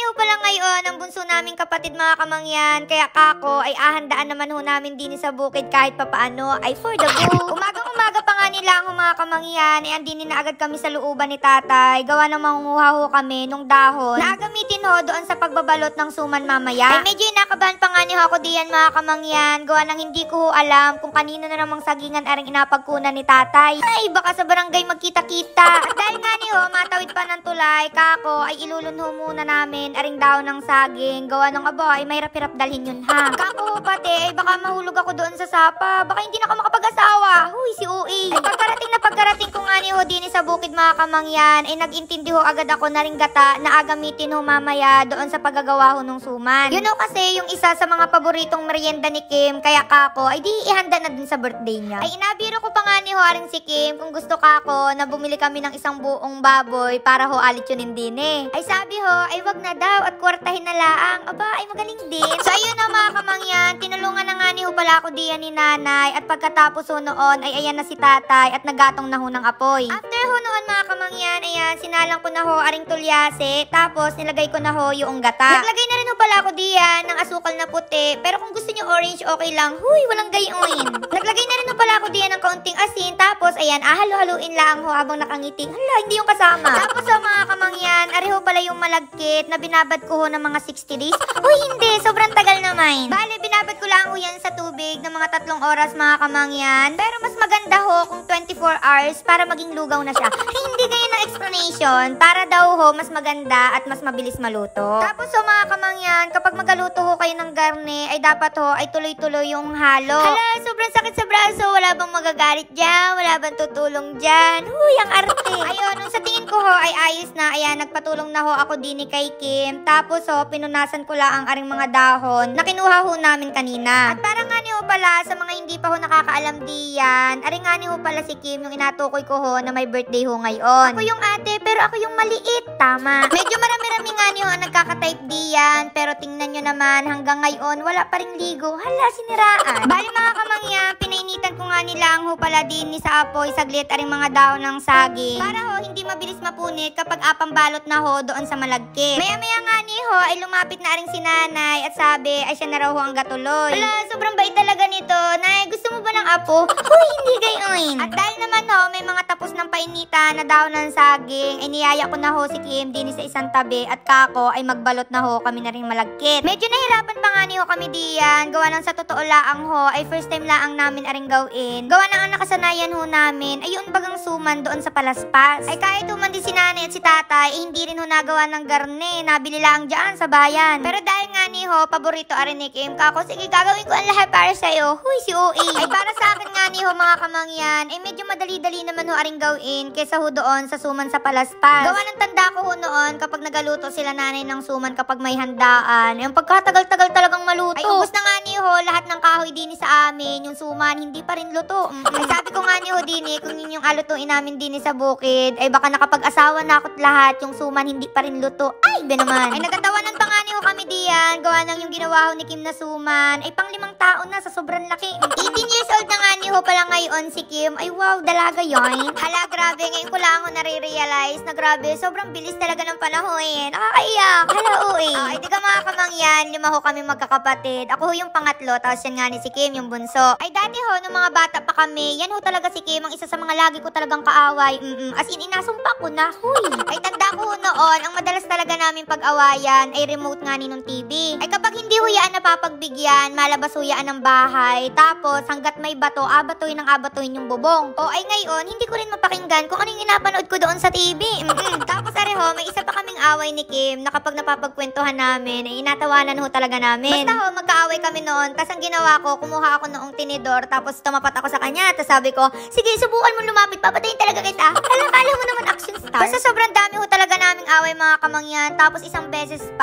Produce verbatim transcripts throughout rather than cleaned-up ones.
ho pala ngayon ang bunso naming kapatid mga kamangyan. Kaya kako ay ahandaan naman ho namin din sa bukid kahit papaano ay for the go. Umagang-umaga pa nga nila ang mga kamangyan ay andinin na agad kami sa looban ni tatay. Gawa ng mangunguha ho kami nung dahon na gamitin ho doon sa pagbabalot ng suman mamaya. Ay medyo inakabahan pa nga ni ho ako diyan mga kamangyan. Gawa ng hindi ko ho alam kung kanino na namang sagingan aring inapagkunan ni tatay. Ay baka sa barangay magkita-kita. At dahil nga ni ho matawid pa ng tulay, kako ay ilulunho muna namin aring daon ng saging. Gawa ng aba ay may hirap-hirap dalhin yun ha. Kako pati ay baka mahulog ako doon sa sapa. Baka hindi na ako makapag-asawa. Huy si Ui. Ay pagkarating na pagkarating ko nga ni ho din sa bukid mga kamangyan ay nag-intindi ho agad ako na ring gata na agamitin ho mamaya doon sa paggagawa ho ng suman. Yun ho kasi yung isa sa mga paboritong merienda ni Kim. Kaya kako ay di ihanda na din sa birthday niya. Ay inabiro ko pa nga ni ho aring si Kim kung gusto kako na bumili kami ng isang buong baboy para ho alit yun din eh. Ay sabi ho ay wag na daw at kwartahin na laang. Aba ay magaling din. So ayun na mga kamangyan, tinulungan na nga ni ho pala ako diyan ni nanay at pagkatapos ho noon ay ayan na si tatay at nagatong na ho ng apoy. After ho noon mga kamangyan, ayan sinalang ko na ho aring tulyase tapos nilagay ko na ho yung gata. Naglagay na rin ho pala ako diyan ng asukal na puti pero kung gusto niyo orange okay lang. Huy walang gayuin. Naglagay na rin ho pala ako diyan ng kaunting asin tapos ayan ahalo-haluin lang ho habang nakangiti. Hala hindi yung kasama. Tapos ho mga kamangyan, ari ho pala yung malagkit na binabad ko ho ng mga sixty days. Uy, hindi. Sobrang tagal naman. Bale, binabad ko lang ho yan sa tubig ng mga tatlong oras mga kamangyan. Pero mas maganda ho kung twenty-four hours para maging lugaw na siya. Hindi ganyan ang explanation. Para daw ho mas maganda at mas mabilis maluto. Tapos ho mga kamangyan, kapag magaluto ho kayo ng garne, ay dapat ho ay tuloy-tuloy yung halo. Hala, sobrang sakit sa braso. Wala bang magagalit dyan? Wala bang tutulong dyan? Huy, ang arte. Ayun, nung sa tingin ko ho ay ayos na. Ayan, nagpatulong na ho ako din ni kay Kim. Tapos ho, pinunasan ko lang ang aring mga dahon na kinuha ho namin kanina. At para nga ni ho pala, sa mga hindi pa ho nakakaalam diyan, aring nga ni ho pala si Kim yung inatukoy ko ho na may birthday ho ngayon. Ako yung ate, pero ako yung maliit. Tama. Medyo marami-rami nga ni ho ang nagkaka-type diyan, pero tingnan nyo naman, hanggang ngayon, wala pa ring ligo. Hala, siniraan. Bali mga kamangyan, pinainitan ko nga nila ang ho pala din ni sa apoy saglit aring mga dahon ng saging. Para ho, hindi mabilis mapunit kapag apang balot na ho doon sa malagkit. Maya-maya nga ni ho ay lumapit na aring si nanay at sabi ay siya na raw ho ang gatuloy. Hala, sobrang bait talaga nito. Nay, gusto mo ba ng apo? Huy, hindi gayon. At dahil naman ho, may mga tapos ng painitan na dahon ng saging, ay niyaya ko na ho si Kim din sa isang tabi at kako ay magbalot na ho kami na ring malagkit. Medyo nahirapan pa nga ni ho kami diyan. Gawa ng sa totoo laang ho ay first time laang namin aring gawin. Gawa ng ang nakasanayan ho namin ay yung bagang suman doon sa palaspas. Ay kahit human din si nanay at si tatay, eh, hindi rin ho nagawa ng garne. Nabili lang dyan sa bayan. Pero dahil nga ni ho, paborito arin ni Kim, kako, sige gagawin ko ang lahat para sa'yo. Huy, si Ui. Ay para sa akin nga ni ho mga kamangyan, ay medyo madali-dali naman ho aring gawin kesa ho doon sa suman sa palaspas. Gawa ng tanda ko ho noon kapag nagaluto sila nanay ng suman kapag may handaan. Yung pagkatagal-tagal talagang maluto. Ay ubos na nga ni ho, lahat ng kahoy din sa amin, yung suman, hindi pa rin luto. Mm -mm. Ay sabi ko nga ni ho din kung yun yung alutuin namin din sa bukid, ay baka nakapag-asawa na ako't lahat, yung suman hindi pa rin luto. Ay, ba naman. Ay nagkatawanan pa nga ni ho kami diyan, gawa ng yung ginawa ho ni Kim na suman, ay pang limang taon na sa sobrang laki. eighteen years old na nga ni ho pala ngayon si Kim. Ay wow, dalaga yon. Hala, grabe, ngayon ko lang ako nare-realize na grabe, sobrang bilis talaga ng panahon eh. Nakakaiyak. Hala, uwi. Oh, ay di ka mga kamangyan, lima ho kami magkakapatid. Ako ho yung pangatlo, tapos yan nga ni si Kim, yung bunso. Ay dati ho, nung mga bata pa kami, yan ho talaga si Kim, ang isa sa mga lagi ko talagang kaaway. Mm -mm. As in, inasumpa ko na. Huy. Ay tanda ko ho noon, ang madalas talaga namin pag-awayan ay remote nga ni nung T V. Ay kapag hindi huyaan napapagbigyan, malabas huyaan ng bahay. Tapos hanggat may bato, abatoy ng abatoy yung bubong. O ay ngayon, hindi ko rin mapakinggan kung ano yung inapanood ko doon sa T V. Mm -mm. Tapos areho, may isa pa kaming away ni Kim na kapag napapagkwentuhan namin, ay inatawanan ho talaga namin. Basta ho, magkaaway kami noon. Tapos ang ginawa ko, kumuha ako noong tinidor, tapos tumapat ako sa kanya. Tapos sabi ko, sige, subukan mo lumapit, papatayin talaga kita. Hala, kala mo naman action star. Basta sobrang dami ho talaga naming away mga kamangyan. Tapos isang beses pa, nag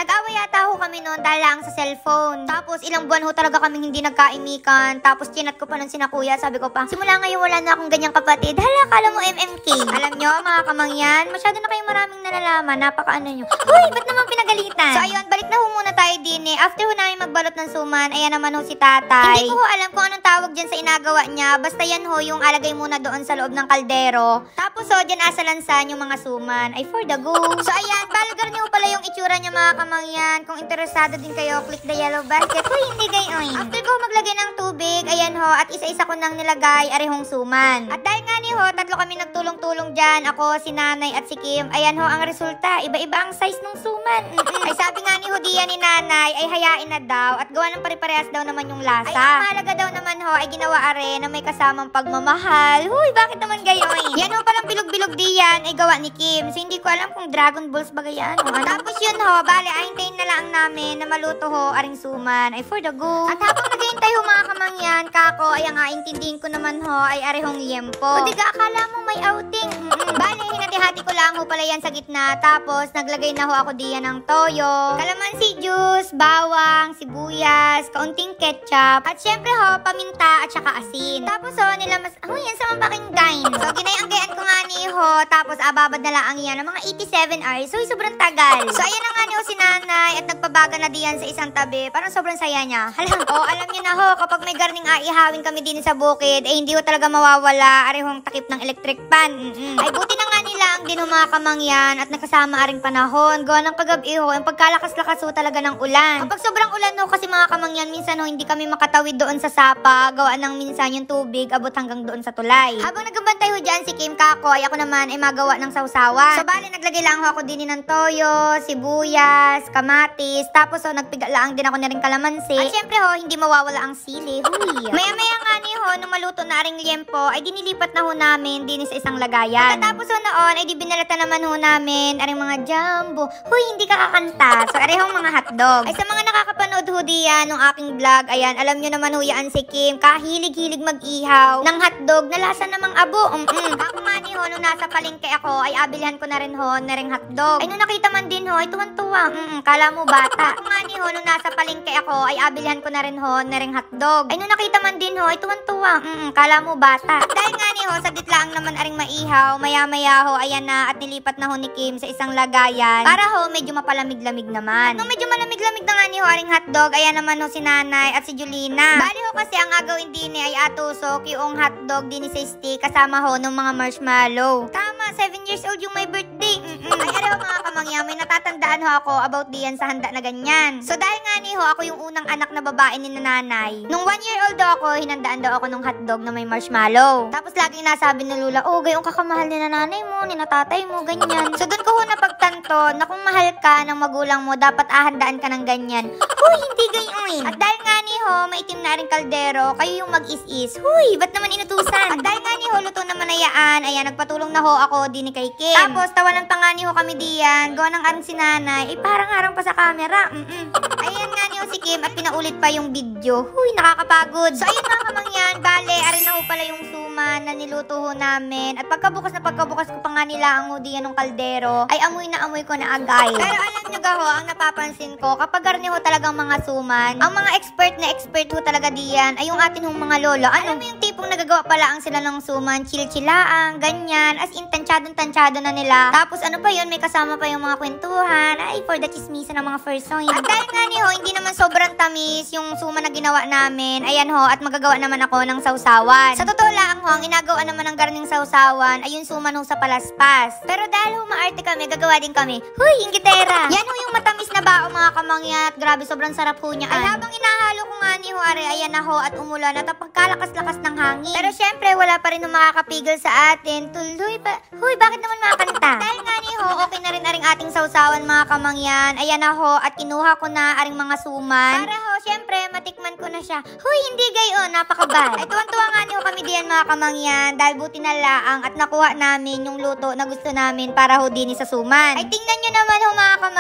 Nag-away yata ho kami noon dahil lang sa cellphone. Tapos ilang buwan ho talaga kaming hindi nagkaimikan. Tapos chinat ko pa nun sina kuya. Sabi ko pa, simula ngayon wala na akong ganyang kapatid. Hala, kala mo M M K. Alam nyo, mga kamangyan, masyado na kayong maraming nalalaman. Napaka-ano nyo. Uy, ba't naman pinagalitan? So ayun, balik na ho muna tayo din eh. After ho namin magbalot ng suman, ayan naman ho si tatay. Hindi ko ho alam kung anong tawag dyan sa inagawa niya. Basta yan ho yung alagay muna doon sa loob ng kaldero. Tapos ho, dyan asalansan yung mga suman. Ay, for the go. So ayan, balgar niyo pala yung itsura niya, mga kamangyan. Kung interesado din kayo, click the yellow basket. Uy, hindi gayon. After ko maglagay ng tubig, ayan ho, at isa-isa ko nang nilagay arehong suman. At dahil nga ni ho, tatlo kami nagtulong-tulong dyan. Ako, si nanay at si Kim. Ayan ho, ang resulta. Iba-iba ang size ng suman. Mm-mm. Ay sabi nga ni ho diyan ni nanay, ay hayain na daw. At gawa ng pare-parehas daw naman yung lasa. Ay ang mahalaga daw naman ho, ay ginawa are na may kasamang pagmamahal. Huy, bakit naman gayon? Yan ho, palang bilog-bilog diyan ay gawa ni Kim. So hindi ko alam kung Dragon Balls ba gayan. O, tapos yun ho, bale, ay hintayin na lang namin na maluto ho aring suman. Ay for the go. At habang naghihintay ho mga kamangyan, kako, ay ang intindihin ko naman ho, ay arehong liempo. O diga, akala mo may outing. Mm-mm. Bale, hinati-hati ko lang ho pala yan sa gitna. Tapos, naglagay na ho ako diyan ng toyo, kalamansi juice, bawang, sibuyas, kaunting ketchup, at syempre ho, paminta at saka asin. Tapos ho, nilamas, oh yan sa mapakinggain. So, ginayang-gayan ko nga ni ho, tapos ababad na lang yan ng mga eighty-seven hours. So, sobrang tagal. So, ayan na nga ni ho si nanay at nagpabaga na diyan sa isang tabi. Parang sobrang saya niya. Halang, oh, alam niyo na ho, kapag may garning aihawin kami din sa bukid, eh hindi ho talaga mawawala arehong takip ng electric pan. Mm-mm. Ay, buti na nga nila ang din ho mga kamangyan at nakasama aring panahon. Gawa ng kagabi ho, ang pagkalakas-lakas ho talaga ng ulan. Kapag sobrang ulan ho kasi mga kamangyan, minsan ho hindi kami makatawid doon sa sapa. Gawa ng minsan yung tubig abot hanggang doon sa tulay. Habang nagbantay ho dyan si Kim Kako, ay ako naman ay magawa ng sausawan. So bali naglagay lang ho ako din ng toyo, sibuyas, kamatis, tapos ho nagpiga lang din ako na rin kalamansi. At syempre ho, hindi mawawala ang sili. Huy. Maya-maya nga ni ho, nung maluto na aring liempo, ay dinilipat na ho namin din sa isang lagayan. Pagkatapos ho noon, ay di binalata naman ho namin aring mga jumbo. Huy, hindi ka kakanta. So arehong mga hotdog. Ay sa mga nakakapanood ho diyan ng aking vlog, ayan, alam nyo naman ho yan si Kim, kahilig-hilig mag-ihaw ng hotdog na lasa namang abo. Mm-mm. Ako nga ni ho, nung nasa palengke ako, ay abilihan ko na rin ho na ring hotdog. Ay nung nakita man din ho, ay tuwan-tuwa. Mm-mm, kala mo bata. Ako nga ni ho, nung nasa palengke ako, ay abilihan ko na rin ho na ring hotdog. Ay nung nakita man din ho, ay tuwan-tuwa. Mm-mm, kala mo bata. At dahil nga ni ho, saglit lang naman aring maihaw, maya-maya ho, ayan na, at nilipat na ho ni Kim sa isang lagayan para ho, medyo mapalamig-lamig naman. At nung medyo malamig-lamig na nga ni ho aring hotdog, ayan naman ho si nanay at si Julina. Bali ho kasi ang agawin din ay atusok yung hotdog din sa stick kasama ho ng mga marshmallow. Tama, seven years old yung my birthday. Mm-mm. Ay areho mga kamangyan, may natatandaan ho ako about diyan sa handa na ganyan. So dahil nga ni ho, ako yung unang anak na babae ni nanay. Nung one year old daw ako, hinandaan daw ako ng hotdog na may marshmallow. Tapos laging nasabi ni Lula, oh gayong kakamahal ni nanay mo, ni natatay mo, ganyan. So doon ko ho napagtanto na kung mahal ka ng magulang mo, dapat ahandaan ka ng ganyan. Huy, hindi gayon. At dahil nga ni ho, maitim na rin kaldero, kayo yung mag-is-is. Huy, ba't naman inutusan? At dahil nga ni ho, luto naman na yaan, ayan, nagpatulong na ho ako din ni kay Kim. Tapos, tawanan pa nga ni ho kami diyan, gawa ng arang si nanay, eh parang harang pa sa camera. Mm-mm. Ayan nga ni ho si Kim at pinaulit pa yung video. Huy, nakakapagod. So, ayun mga kamangyan, bale, arin na ho pala yung suman na niluto ho namin. At pagkabukas na pagkabukas ko pa nga nila ang ho diyan ng kaldero, ay amoy na amoy ko na agay. Pero alam nyo ga ho, ang napapansin ko, kapag garni ho talagang mga suman, ang mga expert na expert ho talaga diyan ay yung atin hong mga lolo. Alam mo yung tipong nagagawa pala ang sila ng suman, chill-chillaang, ganyan, as in tansyadong-tansyado na nila. Tapos ano pa yun, may kasama pa yung mga kwentuhan, ay for the chismisa ng mga first song. At dahil nga ni ho, hindi naman sobrang tamis yung suman na ginawa namin, ayan ho, at magagawa naman ako ng sausawan. Sa totoo lang ho, ang inagawa naman ng garning sausawan ay yung suman ho sa palaspas. Pero dahil ho maarte kami, gagawa din kami. Huy, yung gitera! Yan ho yung matamis na bao mga kamangyan, at grabe, sobrang sarap ho niya. Ay habang inahalo ko nga ni ho, are, ayan na ho, at umulan at ang pagkalakas-lakas ng hangin. Pero syempre, wala pa rin yung makakapigil sa atin. Tuloy pa. Huy, bakit naman makakanta? Dahil nga ni ho, okay na rin aring ating sausawan mga kamangyan. Ayan na ho, at kinuha ko na aring mga suman. Para ho, syempre, matikman ko na siya. Huy, hindi gayon, napakabal. Ay tuwan-tuwa nga ni ho kami diyan mga kamangyan. Dahil buti na laang at nakuha namin yung luto na gusto namin para ho din sa suman. Ay tingnan nyo naman ho mga kamangyan.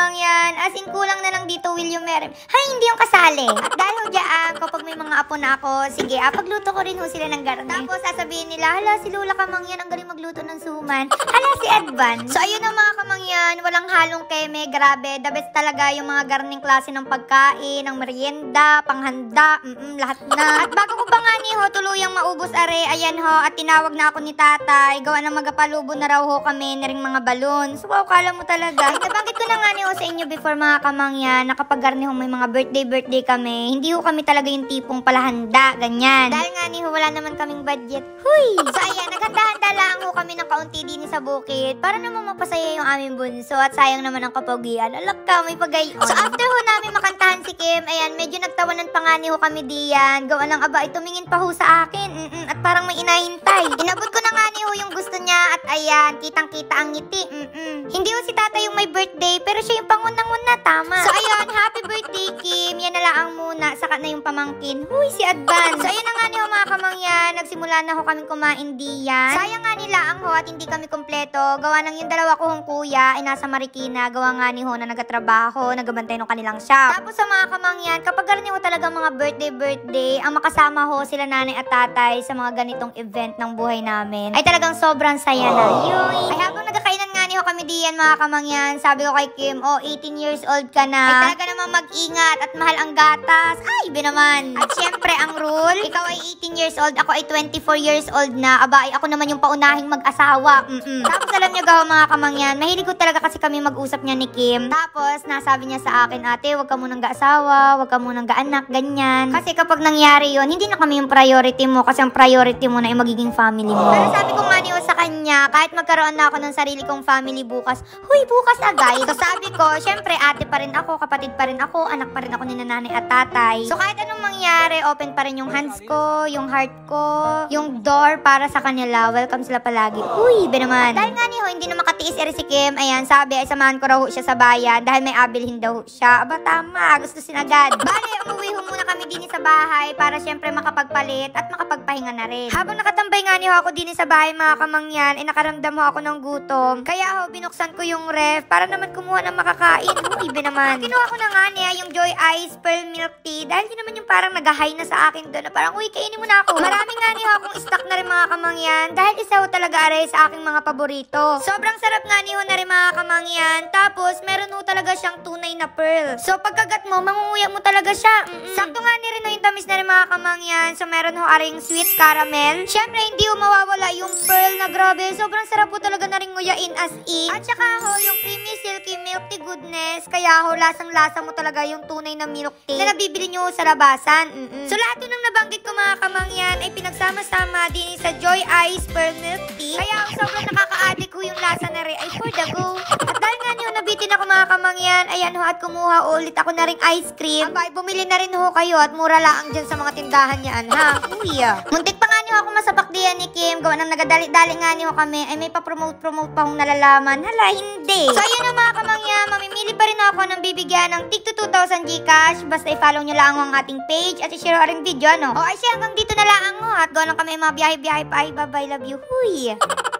kamangyan, as in kulang na lang dito, will you marry me? Hay, hindi yung kasali. At dahil ho dyan, kapag may mga apo na ako, sige, ah, pagluto ko rin ho sila ng garne. Tapos sasabihin nila, hala, si Lola Kamangyan, ang galing magluto ng suman. Hala, si Advan. So, ayun na mga kamangyan, walang halong keme, grabe. The best talaga yung mga garning klase ng pagkain, ng merienda, panghanda, mm, -mm lahat na. At bago ko pa nga ni ho, tuluyang maubos are, ayan ho, at tinawag na ako ni tatay, gawa ng magapalubo na raw ho kami na ring mga balon. So, wow, kala mo talaga. Nabanggit ko na nga ni ho sa inyo before mga kamangyan, na kapag garni ho may mga birthday-birthday kami, hindi ho kami talaga yung tipong palahanda, ganyan. Dahil nga ni ho, wala naman kaming budget. Huy! So, ayan, naghanda-handa lang ho kami ng kaunti din sa bukid para naman mapasaya yung aming bunso at sayang naman ang kapagian. Alak ka, may pagayon. So, after ho namin makantahan si Kim, ayan, medyo nagtawanan pa nga ni ho kami diyan. Gawa ng aba, tumingin pa ho sa akin. Mm -mm, at parang may inahintay. Inabot ko na nga ni ho yung gusto niya at ayan, kitang-kita ang ngiti. Mm -mm. Hindi ho si tata yung may birthday, pero siya yung pangunang-una, tama. So, ayun, happy birthday, Kim. Yan na lang ang muna, saka na yung pamangkin. Huy, si Advan. So, ayun na nga ni ho mga kamangyan, nagsimula na ho kaming kumain diyan. Sayang nga nila ang ho at hindi kami kompleto. Gawa ng yung dalawa ko hong kuya ay nasa Marikina. Gawa nga ni ho na nagatrabaho, nagabantay ng kanilang shop. Tapos sa mga kamangyan, kapag ganun ho talaga mga birthday-birthday, ang makasama ho sila nanay at tatay sa mga ganitong event ng buhay namin, ay talagang sobrang saya na. Yun. Ay habang nagkakainan nga ni ho kami diyan mga kamangyan, sabi ko kay Kim, oh, eighteen years old ka na. Ay talaga naman mag-ingat at mahal ang gatas. Ay, iba naman. At syempre, ang rule, ikaw ay eighteen years old, ako ay twenty-four years old na. Aba, ay ako naman yung paunahing mag-asawa. Mm -mm. Tapos alam niyo gawa mga kamangyan, mahilig ko talaga kasi kami mag-usap niya ni Kim. Tapos, nasabi niya sa akin, ate, wag ka munang ga-asawa, wag ka munang ga-anak, ganyan. Kasi kapag nangyari yon, hindi na kami yung priority mo kasi ang priority mo na ay magiging family mo. Pero sabi ko nga niyo sa kanya, kahit magkaroon na ako ng sarili kong family bukas, huy, bukas agad. So sabi ko, syempre ate pa rin ako, kapatid pa rin ako, anak pa rin ako ni nanay at tatay. So kahit anong mangyari, open pa rin yung hands ko, yung heart ko, yung door para sa kanila. Welcome sila palagi. Uy, be naman. Dahil nga niyo, hindi na makatiis eri si Kim. Ayan, sabi, ay samahan ko raw siya sa bayan dahil may abilhin daw siya. Aba, tama. Gusto sinagad. Bale, umuwi ho muna kami din sa bahay para syempre makapagpalit at makapagpahinga na rin. Habang nakatambay nga niyo ako din sa bahay, mga kamangyan, ay nakaramdam ho ako ng gutom. Kaya ho, binuksan ko yung ref para naman kumuha ng makakain. Uy, be naman. Kinuha ko na nga niya yung Joy Ice Pearl Milk Tea dahil yun naman yung parang nag-high na sa akin doon na parang, uy, kainin mo na ako. Marami nga niyo akong stock na rin mga kamangyan dahil isa ho talaga aray sa aking mga paborito. Sobrang sarap nga niyo na rin mga kamangyan. Tapos, meron ho talaga siyang tunay na pearl. So, pagkagat mo, mangunguya mo talaga siya. Mm -mm. Sakto nga ni rin ho yung tamis na rin mga kamangyan. So, meron ho aring sweet caramel. Siyempre, hindi ho mawawala yung pearl na grabe. Sobrang sarap ho talaga na rin nguyain as in. At saka ho, yung creamy silky milk tea goodness. Kaya ho, lasang-lasa mo talaga yung tunay na milk tea na nabibili nyo sa labasan. Mm -mm. So, lahat ng nabanggit ko mga kamangyan ay pinagsama-sama din sa Joy Ice Pearl Milk Tea. Kaya ho, sobrang nakaka-addict ho yung lasa na rin ay for the go. At dahil nga niyo nabitin ako mga kamangyan, ayan ho, at kumuha ulit ako na ring ice cream. Abay, bumili na rin ho kayo at mura lang dyan sa mga tindahan niyan, ha? Uy, ah. Muntik pa nga niyo ako masapak diyan ni Kim. Gawa nang nagadali-dali nga niyo kami, ay may pa-promote-promote pa hong nalalaman. Hala, hindi. So, ayun na mga kamangyan, mamimili pa rin ako ng bibigyan ng tig to two thousand Gcash. Basta i-follow nyo lang ang ating page at i-share rin video, no? O, ay siya, hanggang dito na lang ho. At gawa lang kami mga biyahe-biyahe pa. Ay, bye-bye, love you. Huy!